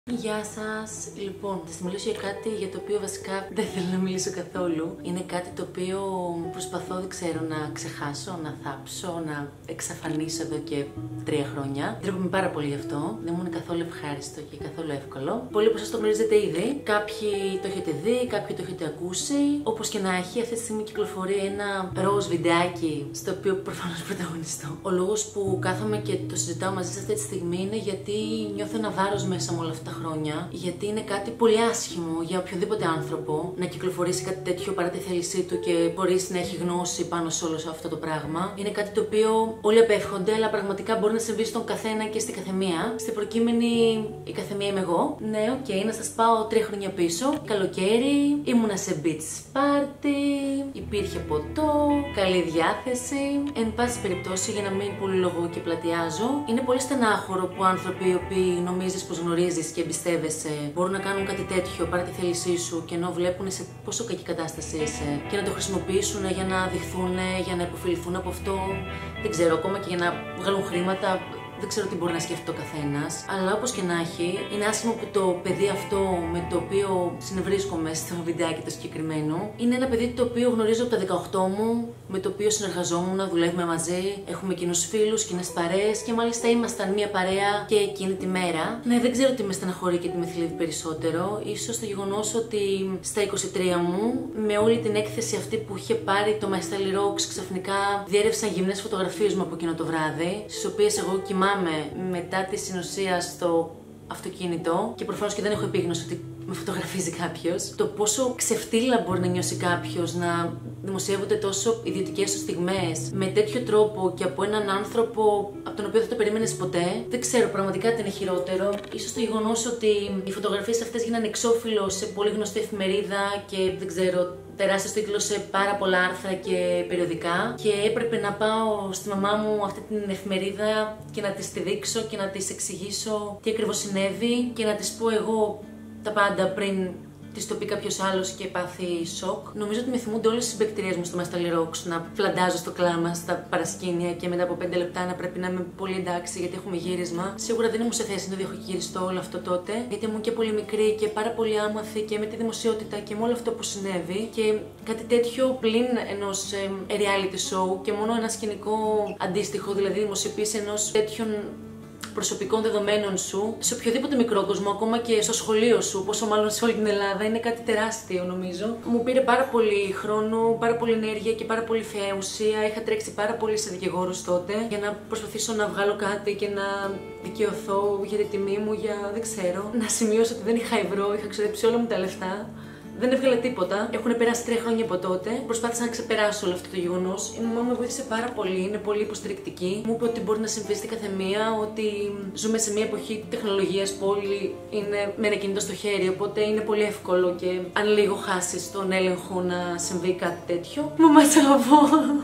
Γεια σας! Λοιπόν, θα σας μιλήσω για κάτι για το οποίο βασικά δεν θέλω να μιλήσω καθόλου. Είναι κάτι το οποίο προσπαθώ, δεν ξέρω, να ξεχάσω, να θάψω, να εξαφανίσω εδώ και 3 χρόνια. Ντρέπομαι πάρα πολύ γι' αυτό. Δεν μου είναι καθόλου ευχάριστο και καθόλου εύκολο. Πολλοί από εσάς το γνωρίζετε ήδη. Κάποιοι το έχετε δει, κάποιοι το έχετε ακούσει. Όπως και να έχει, αυτή τη στιγμή κυκλοφορεί ένα ροζ βιντεάκι, στο οποίο προφανώς πρωταγωνιστώ. Ο λόγος που κάθομαι και το συζητάω μαζί σας αυτή τη στιγμή είναι γιατί νιώθω ένα βάρος μέσα μου όλα αυτά τα χρόνια. Γιατί είναι κάτι πολύ άσχημο για οποιοδήποτε άνθρωπο να κυκλοφορήσει κάτι τέτοιο παρά τη θέλησή του και χωρίς να έχει γνώση πάνω σε όλο αυτό το πράγμα. Είναι κάτι το οποίο όλοι απέφχονται, αλλά πραγματικά μπορεί να συμβεί στον καθένα και στην καθεμία. Στην προκείμενη, η καθεμία είμαι εγώ. Ναι, οκ, να σας πάω 3 χρόνια πίσω. Καλοκαίρι, ήμουνα σε beach party, υπήρχε ποτό, καλή διάθεση. Εν πάση περιπτώσει, για να μην πολυλογώ και πλατιάζω, είναι πολύ στενάχωρο που άνθρωποι οι οποίοι νομίζεις πως γνωρίζεις και εμπιστεύεσαι μπορούν να κάνουν κάτι τέτοιο παρά τη θέλησή σου και ενώ βλέπουν σε πόσο κακή κατάσταση είσαι και να το χρησιμοποιήσουν για να δειχθούν, για να υποφεληθούν από αυτό. Δεν ξέρω, ακόμα και για να βγάλουν χρήματα. Δεν ξέρω τι μπορεί να σκεφτεί ο καθένας, αλλά όπως και να έχει, είναι άσχημο που το παιδί αυτό με το οποίο συνευρίσκομαι στο βιντεάκι το συγκεκριμένο είναι ένα παιδί το οποίο γνωρίζω από τα 18 μου, με το οποίο συνεργαζόμουν, δουλεύουμε μαζί, έχουμε κοινούς φίλους, κοινές παρέες και μάλιστα ήμασταν μια παρέα και εκείνη τη μέρα. Ναι, δεν ξέρω τι με στεναχωρεί και τι με θλίβει περισσότερο. Ίσως το γεγονός ότι στα 23 μου, με όλη την έκθεση αυτή που είχε πάρει το My Style Rocks, ξαφνικά διέρευσαν γυμνές φωτογραφίες μου από εκείνο το βράδυ, στις οποίες εγώ κοιμάμαι μετά τη συνουσία στο αυτοκίνητο και προφανώς και δεν έχω επίγνωση ότι με φωτογραφίζει κάποιος. Το πόσο ξεφτύλα μπορεί να νιώσει κάποιος να δημοσιεύονται τόσο ιδιωτικές στιγμές με τέτοιο τρόπο και από έναν άνθρωπο από τον οποίο δεν το περίμενες ποτέ. Δεν ξέρω, πραγματικά τι είναι χειρότερο. Ίσως το γεγονός ότι οι φωτογραφίες αυτές γίνανε εξώφυλλο σε πολύ γνωστή εφημερίδα και δεν ξέρω, τεράστιος τίτλος σε πάρα πολλά άρθρα και περιοδικά και έπρεπε να πάω στη μαμά μου αυτή την εφημερίδα και να της τη δείξω και να της εξηγήσω τι ακριβώς συνέβη και να της πω εγώ τα πάντα πριν της το πει κάποιος άλλος και πάθει σοκ. Νομίζω ότι με θυμούνται όλες τις συμπαικτηρίες μου στο My Style Rocks να φλαντάζω στο κλάμα στα παρασκήνια και μετά από 5 λεπτά να πρέπει να είμαι πολύ εντάξει γιατί έχουμε γύρισμα. Σίγουρα δεν ήμουν σε θέση να το διαχειριστώ όλο αυτό τότε, γιατί ήμουν και πολύ μικρή και πάρα πολύ άμαθη και με τη δημοσιότητα και με όλο αυτό που συνέβη. Και κάτι τέτοιο πλην ενός reality show και μόνο ένα σκηνικό αντίστοιχο, δηλαδή δημοσιοποίηση ενός τέτοιων προσωπικών δεδομένων σου σε οποιοδήποτε μικρό κόσμο, ακόμα και στο σχολείο σου, πόσο μάλλον σε όλη την Ελλάδα, είναι κάτι τεράστιο νομίζω. Μου πήρε πάρα πολύ χρόνο, πάρα πολύ ενέργεια και πάρα πολύ φαιά ουσία. Είχα τρέξει πάρα πολύ σε δικηγόρους τότε για να προσπαθήσω να βγάλω κάτι και να δικαιωθώ για τη τιμή μου, για δεν ξέρω. Να σημειώσω ότι δεν είχα ευρώ, είχα ξοδέψει όλα μου τα λεφτά. Δεν έβγαλε τίποτα. Έχουν περάσει 3 χρόνια από τότε. Προσπάθησα να ξεπεράσω όλο αυτό το γεγονός. Η μαμά με βοήθησε πάρα πολύ, είναι πολύ υποστηρικτική. Μου είπε ότι μπορεί να συμβεί στην καθεμία, ότι ζούμε σε μια εποχή τεχνολογίας που όλοι είναι με ένα κινητό στο χέρι. Οπότε είναι πολύ εύκολο και αν λίγο χάσεις τον έλεγχο να συμβεί κάτι τέτοιο. Μαμά, σ' αγαπώ.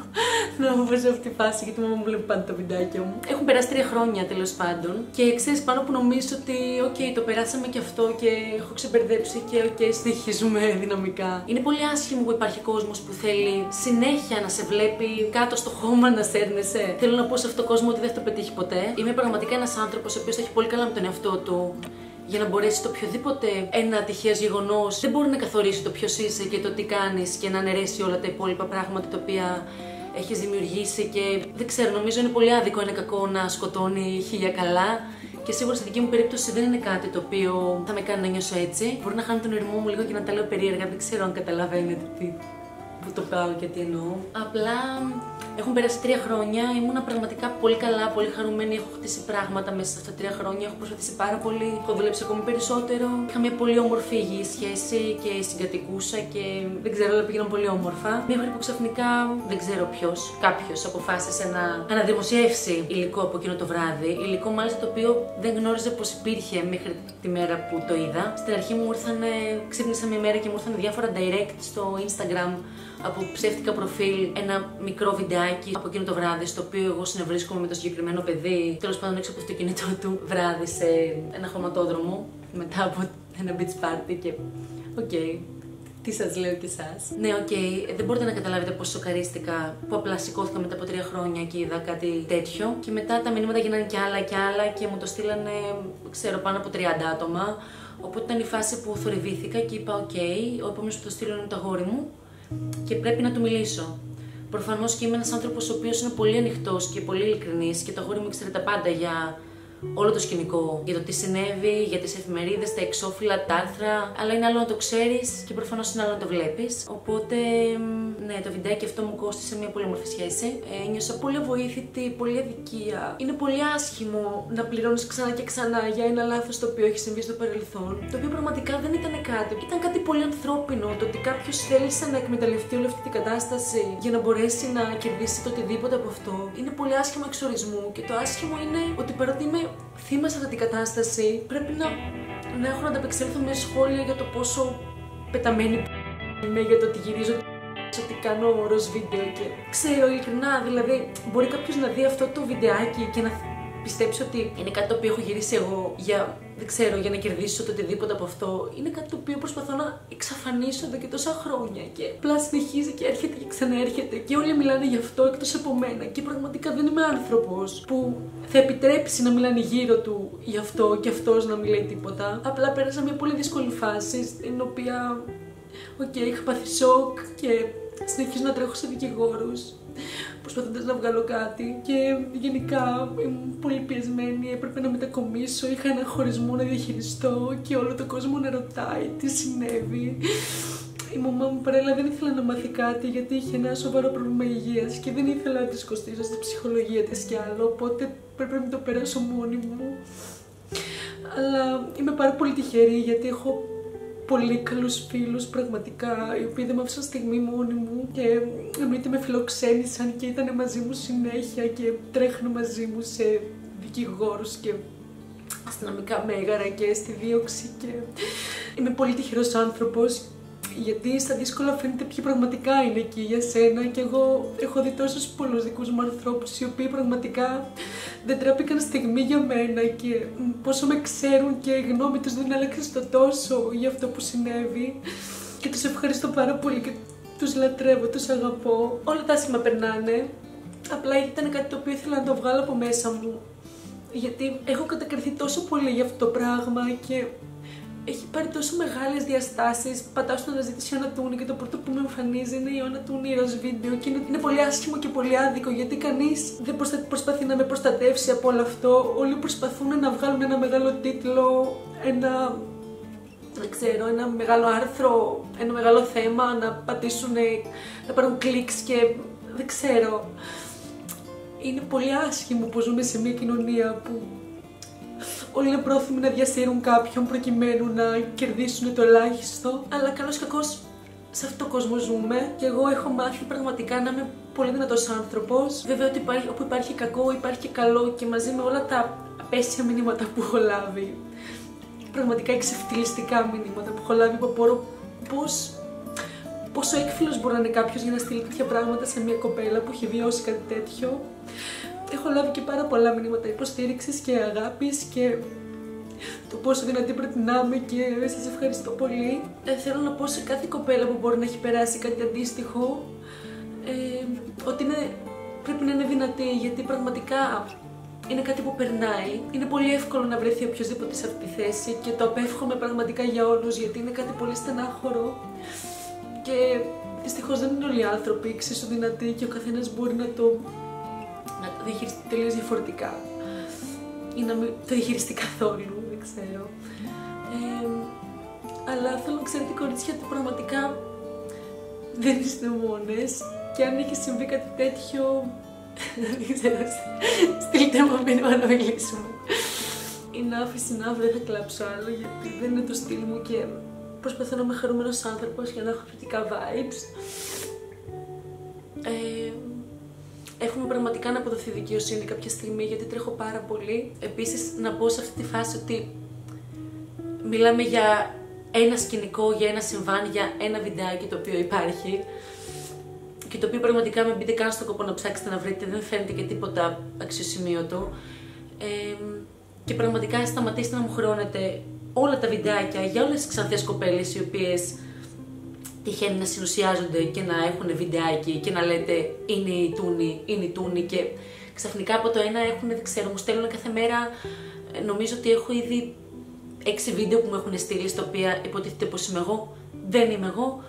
Να μου πω σε αυτή τη φάση, γιατί μαμά μου βλέπει πάντα τα βιντεάκια μου. Έχουν περάσει 3 χρόνια τέλος πάντων. Και ξέρεις, πάνω που νομίζω ότι, OK, το περάσαμε και αυτό και έχω ξεμπερδέψει και OK, συνεχίζουμε δυναμικά. Είναι πολύ άσχημο που υπάρχει κόσμος που θέλει συνέχεια να σε βλέπει κάτω στο χώμα να σέρνεσαι. Θέλω να πω σε αυτόν τον κόσμο ότι δεν θα το πετύχει ποτέ. Είμαι πραγματικά ένας άνθρωπος ο οποίος θα έχει πολύ καλά με τον εαυτό του για να μπορέσει το οποιοδήποτε ένα τυχαίο γεγονός δεν μπορεί να καθορίσει το ποιος είσαι και το τι κάνεις και να αναιρέσει όλα τα υπόλοιπα πράγματα τα οποία έχεις δημιουργήσει. Και δεν ξέρω, νομίζω είναι πολύ άδικο, είναι κακό να σκοτώνει χίλια καλά. Και σίγουρα στη δική μου περίπτωση δεν είναι κάτι το οποίο θα με κάνει να νιώσω έτσι. Μπορεί να χάνω τον ηρμό μου λίγο και να τα λέω περίεργα, δεν ξέρω αν καταλαβαίνετε που το πάω και τι εννοώ. Απλά έχουν περάσει 3 χρόνια, ήμουνα πραγματικά πολύ καλά, πολύ χαρούμενη. Έχω χτίσει πράγματα μέσα σε αυτά τα 3 χρόνια, έχω προσπαθήσει πάρα πολύ, έχω δουλέψει ακόμη περισσότερο. Είχα μια πολύ όμορφη υγιή σχέση και συγκατοικούσα και δεν ξέρω, όλα πήγαιναν πολύ όμορφα. Μέχρι που ξαφνικά δεν ξέρω κάποιος αποφάσισε να αναδημοσιεύσει υλικό από εκείνο το βράδυ. Υλικό μάλιστα το οποίο δεν γνώριζα πως υπήρχε μέχρι τη μέρα που το είδα. Στην αρχή μου ήρθανε, ξύπνησα μια μέρα και μου ήρθαν διάφορα direct στο Instagram από ψεύτικα προφίλ, ένα μικρό βιντεάκι από εκείνο το βράδυ, στο οποίο εγώ συνευρίσκομαι με το συγκεκριμένο παιδί, τέλος πάντων έξω από το αυτοκίνητό του, βράδυ σε ένα χωματόδρομο, μετά από ένα beach party και OK. Τι σας λέω και εσάς. Ναι, οκ, δεν μπορείτε να καταλάβετε πόσο σοκαρίστηκα που απλά σηκώθηκα μετά από 3 χρόνια και είδα κάτι τέτοιο. Και μετά τα μηνύματα γίνανε κι άλλα και μου το στείλανε, ξέρω, πάνω από 30 άτομα. Οπότε ήταν η φάση που θορυβήθηκα και είπα: οκ, ο επόμενος που το στείλω είναι το αγόρι μου και πρέπει να του μιλήσω. Προφανώς και είμαι ένας άνθρωπος ο οποίος είναι πολύ ανοιχτός και πολύ ειλικρινής και το αγόρι μου ήξερε τα πάντα για όλο το σκηνικό, για το τι συνέβη, για τις εφημερίδες, τα εξώφυλλα, τα άρθρα. Αλλά είναι άλλο να το ξέρεις και προφανώς είναι άλλο να το βλέπεις. Οπότε, ναι, το βιντεάκι αυτό μου κόστησε μια πολύ όμορφη σχέση. Νιώσα πολύ αβοήθητη, πολύ αδικία. Είναι πολύ άσχημο να πληρώνεις ξανά και ξανά για ένα λάθος το οποίο έχει συμβεί στο παρελθόν. Το οποίο πραγματικά δεν ήταν κάτι. Ήταν κάτι πολύ ανθρώπινο. Το ότι κάποιος θέλησε να εκμεταλλευτεί όλη αυτή την κατάσταση για να μπορέσει να κερδίσει το οτιδήποτε από αυτό. Είναι πολύ άσχημο εξορισμού. Και το άσχημο είναι ότι παρότι είμαι θύμα σε αυτή την κατάσταση, πρέπει να έχω να ανταπεξέλθω με σχόλια για το πόσο πεταμένη είμαι, για το ότι γυρίζω, ότι κάνω ροζ βίντεο και ξέρω ειλικρινά, δηλαδή μπορεί κάποιος να δει αυτό το βιντεάκι και να πιστέψει ότι είναι κάτι το οποίο έχω γυρίσει εγώ για, δεν ξέρω, για να κερδίσω το οτιδήποτε από αυτό. Είναι κάτι το οποίο προσπαθώ να εξαφανίσω εδώ και τόσα χρόνια και απλά συνεχίζει και έρχεται και ξαναέρχεται και όλοι μιλάνε γι' αυτό εκτός από μένα και πραγματικά δεν είμαι άνθρωπος που θα επιτρέψει να μιλάνε γύρω του γι' αυτό και αυτός να μην λέει τίποτα. Απλά πέρασα μια πολύ δύσκολη φάση στην οποία, είχα πάθει σοκ και συνεχίζω να τρέχω σε δικηγόρους προσπαθώντας να βγάλω κάτι και γενικά ήμουν πολύ πιεσμένη, έπρεπε να μετακομίσω, είχα ένα χωρισμό να διαχειριστώ και όλο τον κόσμο να ρωτάει τι συνέβη. Η μαμά μου παρέλα δεν ήθελα να μάθει κάτι γιατί είχε ένα σοβαρό πρόβλημα υγείας και δεν ήθελα να της κοστίσω στη ψυχολογία της κι άλλο, οπότε πρέπει να το περάσω μόνη μου. Αλλά είμαι πάρα πολύ τυχερή γιατί έχω πολύ καλούς φίλους πραγματικά, οι οποίοι δεν με άφησαν στιγμή μόνη μου και εννοείται με φιλοξένησαν και ήταν μαζί μου συνέχεια και τρέχουν μαζί μου σε δικηγόρους και αστυνομικά μέγαρα και στη δίωξη και είμαι πολύ τυχερός άνθρωπος γιατί στα δύσκολα φαίνεται ποιοι πραγματικά είναι εκεί για σένα και εγώ έχω δει τόσους πολλούς δικούς μου ανθρώπους οι οποίοι πραγματικά δεν τράπηκαν στιγμή για μένα και πόσο με ξέρουν και η γνώμη τους δεν άλλαξε στο τόσο για αυτό που συνέβη και τους ευχαριστώ πάρα πολύ και τους λατρεύω, τους αγαπώ. Όλα τα άσχημα περνάνε, απλά ήταν κάτι το οποίο ήθελα να το βγάλω από μέσα μου γιατί έχω κατακριθεί τόσο πολύ για αυτό το πράγμα και έχει πάρει τόσο μεγάλες διαστάσεις. Πατάω στην αναζήτηση Ιωάννα Τούνη και το πρώτο που με εμφανίζει είναι η Ιωάννα Τούνη ροζ βίντεο και είναι πολύ άσχημο και πολύ άδικο γιατί κανείς δεν προσπαθεί να με προστατεύσει από όλο αυτό. Όλοι προσπαθούν να βγάλουν ένα μεγάλο τίτλο, δεν ξέρω, ένα μεγάλο άρθρο, ένα μεγάλο θέμα, να πατήσουν, να πάρουν κλικς και δεν ξέρω. Είναι πολύ άσχημο που ζούμε σε μια κοινωνία που όλοι είναι πρόθυμοι να διασύρουν κάποιον προκειμένου να κερδίσουν το ελάχιστο. Αλλά καλώς κακώς σε αυτόν τον κόσμο ζούμε και εγώ έχω μάθει πραγματικά να είμαι πολύ δυνατός άνθρωπος. Βέβαια ότι όπου υπάρχει κακό υπάρχει και καλό και μαζί με όλα τα απέσια μηνύματα που έχω λάβει, πραγματικά εξευτελιστικά μηνύματα που έχω λάβει, που απορώ πόσο έκφυλος μπορεί να είναι κάποιος για να στείλει τέτοια πράγματα σε μια κοπέλα που έχει βιώσει κάτι τέτοιο. Έχω λάβει και πάρα πολλά μηνύματα υποστήριξης και αγάπης και το πόσο δυνατή πρέπει να είμαι και σας ευχαριστώ πολύ. Θέλω να πω σε κάθε κοπέλα που μπορεί να έχει περάσει κάτι αντίστοιχο ότι πρέπει να είναι δυνατή γιατί πραγματικά είναι κάτι που περνάει. Είναι πολύ εύκολο να βρεθεί οποιοδήποτε σε αυτή τη θέση και το απέφχομαι πραγματικά για όλους γιατί είναι κάτι πολύ στενάχωρο και δυστυχώς δεν είναι όλοι οι άνθρωποι εξίσου δυνατοί και ο καθένας μπορεί να το διαχειριστεί τελείως διαφορετικά ή να μην το διαχειριστεί καθόλου, δεν ξέρω. Αλλά θέλω να ξέρετε κορίτσια ότι πραγματικά δεν είστε μόνες και αν έχει συμβεί κάτι τέτοιο, δεν ξέρω, στείλτε μου μήνυμα να μιλήσουμε. Enough, δεν θα κλάψω άλλο γιατί δεν είναι το στυλ μου και προσπαθώ να είμαι χαρούμενος άνθρωπος για να έχω θετικά vibes. Έχουμε πραγματικά να αποδοθεί δικαιοσύνη κάποια στιγμή γιατί τρέχω πάρα πολύ. Επίσης να πω σε αυτή τη φάση ότι μιλάμε για ένα σκηνικό, για ένα συμβάν, για ένα βιντεάκι το οποίο υπάρχει και το οποίο πραγματικά μην μπείτε καν στο κόπο να ψάξετε να βρείτε, δεν φαίνεται και τίποτα αξιοσημείωτο. Και πραγματικά σταματήστε να μου χρεώνετε όλα τα βιντεάκια για όλες τις ξανθές κοπέλες οι οποίες τυχαίνει να συνουσιάζονται και να έχουν βιντεάκι και να λέτε είναι η Τούνη και ξαφνικά από το ένα έχουν, δεν ξέρω, μου στέλνουν κάθε μέρα, νομίζω ότι έχω ήδη 6 βίντεο που μου έχουν στείλει, στα οποία υποτίθεται πως είμαι εγώ, δεν είμαι εγώ.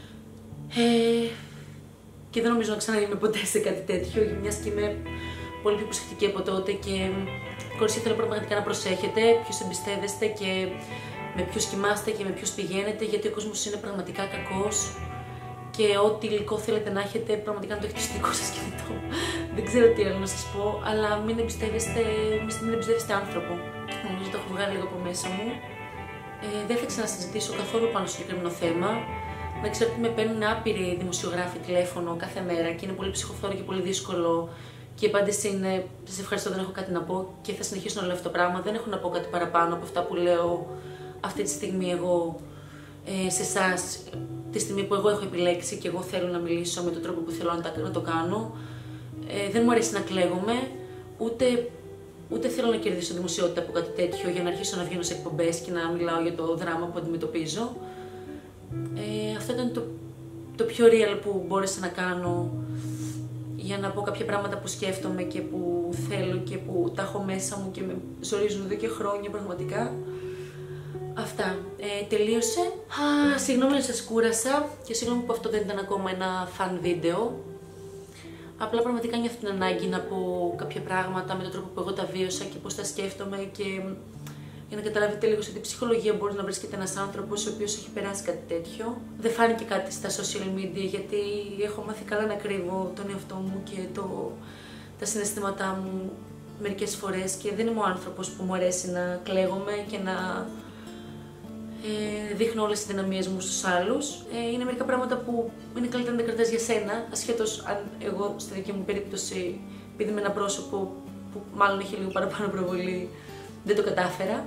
Και δεν νομίζω να ξαναείμαι ποτέ σε κάτι τέτοιο, μιας και είμαι πολύ πιο προσεκτική από τότε και κορίτσια, θέλω πραγματικά να προσέχετε ποιους εμπιστεύεστε και με ποιους κοιμάστε και με ποιους πηγαίνετε, γιατί ο κόσμος είναι πραγματικά κακός και ό,τι υλικό θέλετε να έχετε, πραγματικά να το έχετε στο δικό σας κινητό. Δεν ξέρω τι άλλο να σας πω, αλλά μην εμπιστεύεστε άνθρωπο. Νομίζω το έχω βγάλει λίγο από μέσα μου. Δεν θα ξανασυζητήσω καθόλου πάνω στο συγκεκριμένο θέμα. Να ξέρω ότι με παίρνουν άπειροι δημοσιογράφοι τηλέφωνο κάθε μέρα και είναι πολύ ψυχοφθόρο και πολύ δύσκολο. Και η απάντηση είναι: σας ευχαριστώ, δεν έχω κάτι να πω και θα συνεχίσω να λέω αυτό το πράγμα. Δεν έχω να πω κάτι παραπάνω από αυτά που λέω αυτή τη στιγμή εγώ σε εσάς, τη στιγμή που εγώ έχω επιλέξει και εγώ θέλω να μιλήσω με τον τρόπο που θέλω να το κάνω. Δεν μου αρέσει να κλαίγομαι, ούτε θέλω να κερδίσω δημοσιότητα από κάτι τέτοιο για να αρχίσω να βγαίνω σε εκπομπές και να μιλάω για το δράμα που αντιμετωπίζω. Αυτό ήταν το πιο real που μπόρεσα να κάνω για να πω κάποια πράγματα που σκέφτομαι και που θέλω και που τα έχω μέσα μου και με ζορίζουν εδώ και χρόνια πραγματικά. Αυτά. Τελείωσε. Συγγνώμη να σας κούρασα και συγγνώμη που αυτό δεν ήταν ακόμα ένα fun βίντεο. Απλά πραγματικά νιώθω την ανάγκη να πω κάποια πράγματα με τον τρόπο που εγώ τα βίωσα και πώς τα σκέφτομαι και για να καταλάβετε λίγο σε τι ψυχολογία μπορεί να βρίσκεται ένας άνθρωπος ο οποίος έχει περάσει κάτι τέτοιο. Δεν φάνηκε κάτι στα social media γιατί έχω μάθει καλά να κρύβω τον εαυτό μου και τα συναισθήματά μου μερικές φορές και δεν είμαι ο άνθρωπος που μου αρέσει να κλαίγομαι και να δείχνω όλες τις δυναμίες μου στους άλλους. Είναι μερικά πράγματα που είναι καλύτερα να τα κρατάς για σένα, ασχέτως αν εγώ στη δική μου περίπτωση, επειδή είμαι ένα πρόσωπο που μάλλον έχει λίγο παραπάνω προβολή, δεν το κατάφερα.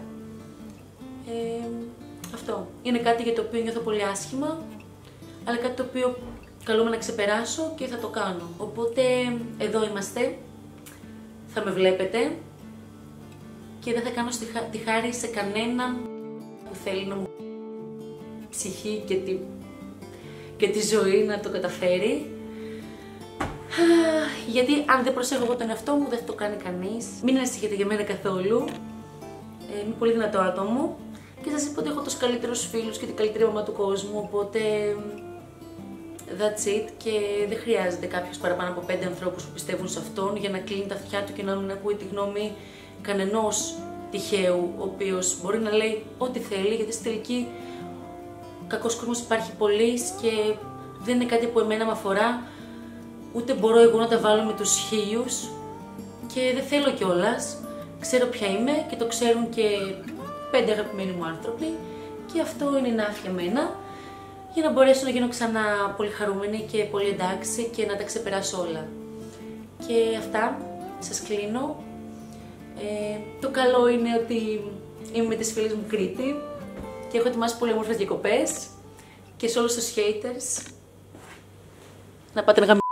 Αυτό. Είναι κάτι για το οποίο νιώθω πολύ άσχημα, αλλά κάτι το οποίο καλούμε να ξεπεράσω και θα το κάνω. Οπότε εδώ είμαστε, θα με βλέπετε και δεν θα κάνω τη χάρη σε κανέναν που θέλει να μου ψυχή και τη ζωή να το καταφέρει. Γιατί αν δεν προσέχω εγώ τον εαυτό μου δεν θα το κάνει κανείς. Μην ανησυχείτε για μένα καθόλου. Είμαι πολύ δυνατό άτομο και σας είπα ότι έχω τους καλύτερους φίλους και την καλύτερη μαμά του κόσμου, οπότε that's it και δεν χρειάζεται κάποιος παραπάνω από 5 ανθρώπους που πιστεύουν σε αυτόν για να κλείνει τα αυτιά του και να μην ακούει τη γνώμη κανενός τυχαίου, ο οποίος μπορεί να λέει ό,τι θέλει, γιατί στη τελική κακός κόσμος υπάρχει πολύς και δεν είναι κάτι που εμένα με αφορά, ούτε μπορώ εγώ να τα βάλω με τους 1000 και δεν θέλω κιόλας. Ξέρω ποια είμαι και το ξέρουν και 5 αγαπημένοι μου άνθρωποι και αυτό είναι enough για μένα για να μπορέσω να γίνω ξανά πολύ χαρούμενη και πολύ εντάξει και να τα ξεπεράσω όλα. Και αυτά, σας κλείνω. Το καλό είναι ότι είμαι με τις φίλες μου Κρήτη και έχω ετοιμάσει πολύ όμορφες διακοπές και σε όλους τους haters να πάτε να